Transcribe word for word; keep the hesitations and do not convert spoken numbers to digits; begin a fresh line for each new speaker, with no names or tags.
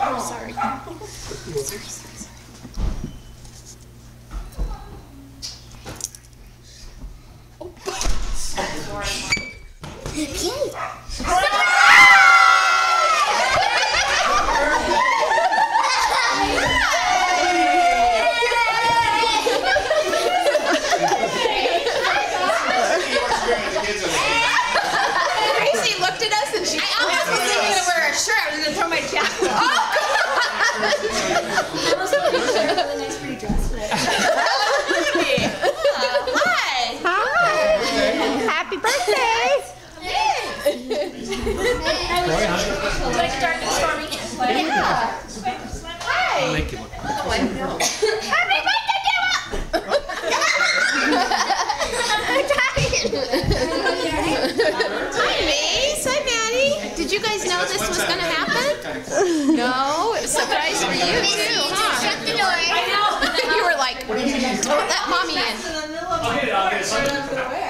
Oh, sorry. Sorry, sorry, sorry.
Gracie looked at us and she I almost wasn't even going to wear a shirt. I was going to throw my jacket off.
I was hoping to wear a really nice pretty dress today.
Hi.
Hi. Happy birthday.
Would you like to start this for me?
Yeah. Hi.
I'll make you look.
Oh, I know. Happy birthday, Della! Hi, Mace. Hi, Maddie. Did you guys know this was going to happen? No, it was a surprise for you too, huh?
Shut the door. I know.
You were like, don't let mommy in.
I'll get it, I'll get it.